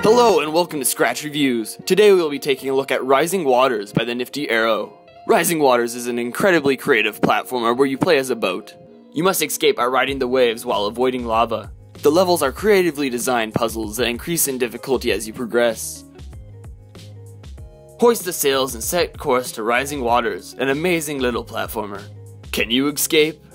Hello and welcome to Scratch Reviews. Today we will be taking a look at Rising Waters by TheNiftyArrow. Rising Waters is an incredibly creative platformer where you play as a boat. You must escape by riding the waves while avoiding lava. The levels are creatively designed puzzles that increase in difficulty as you progress. Hoist the sails and set course to Rising Waters, an amazing little platformer. Can you escape?